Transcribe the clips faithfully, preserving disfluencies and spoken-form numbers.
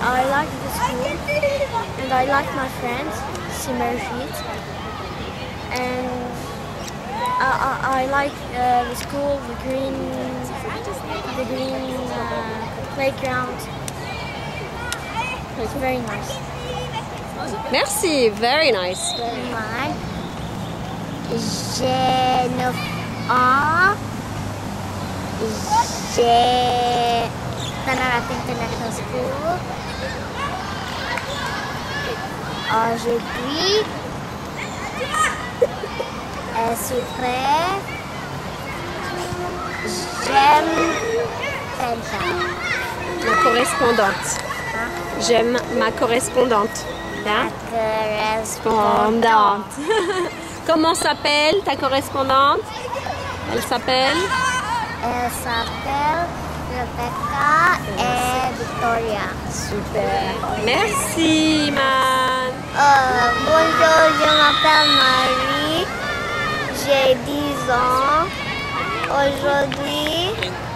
I like the school and I like my friends, Simerjit, and I, I, I like uh, the school, the green, the green uh, playground. It's very nice. Merci, very nice. Moi, j'ai neuf ans. J'ai Tanarata International School. Aujourd'hui, je suis prêt. J'aime French. Ma correspondante. J'aime ma correspondante. Hein? Ma correspondante. Comment s'appelle ta correspondante? Elle s'appelle? Elle s'appelle Rebecca et Victoria. Super. Merci, man. Euh, bonjour, je m'appelle Marie. J'ai dix ans. Aujourd'hui,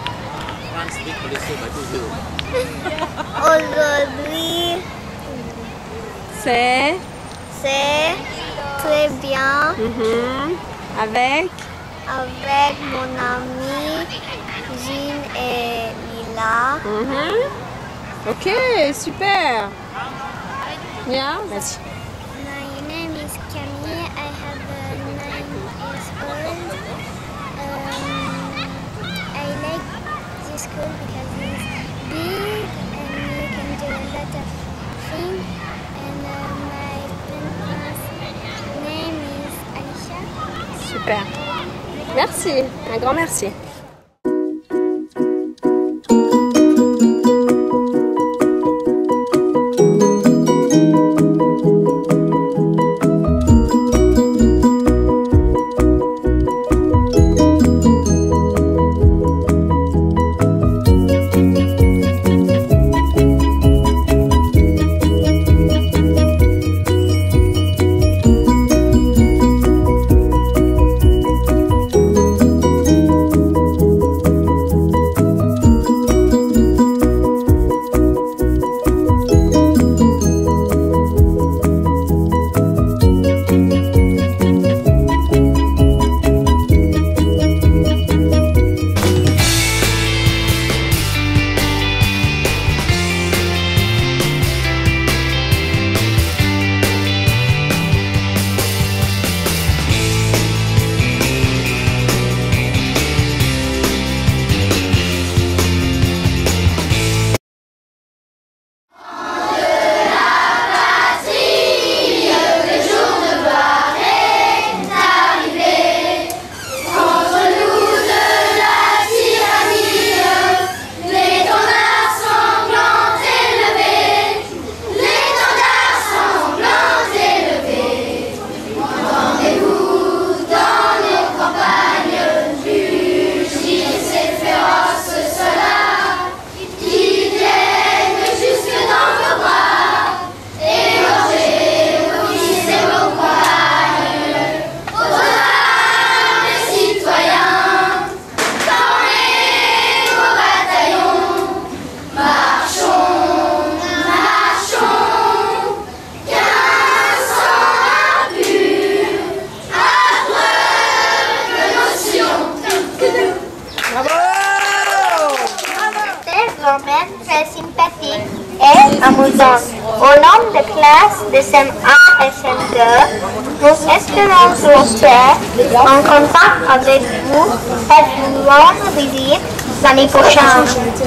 aujourd'hui, c'est? C'est très bien. Mm-hmm. Avec? Avec mon ami Jean et Lila. Mm-hmm. Ok, super. Yeah, vas-y. My name is Camille. I have uh, nine years old. Um, I like this school because it's big and you can do a lot of things. And uh, my friend's name is Alicia. Super. Merci, un grand merci. Très sympathique et amusante. Au long de classe de C M un et C M deux, nous espérons rester en contact avec vous et vous rendre visite l'année prochaine.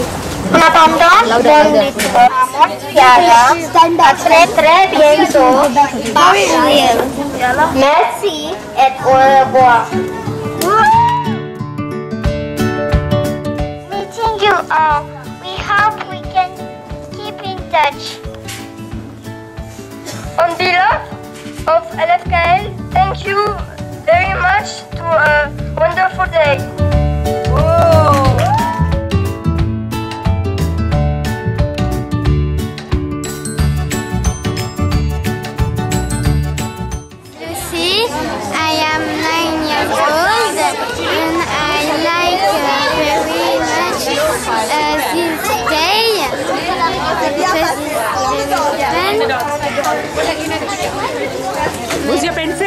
En attendant, bonne lecture à Montréal. À très très bientôt. Merci et au revoir. Meeting you all. We hope we can keep in touch. On behalf of L F K L, thank you very much to a wonderful day. Whoa. Lucy, I am nine years old and I like uh, very much uh, this day because Use your pencil.